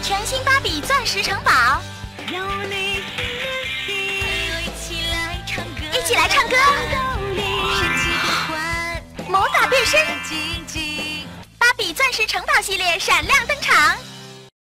全新芭比钻石城堡，一起来唱歌，魔法变身，芭比钻石城堡系列闪亮登场。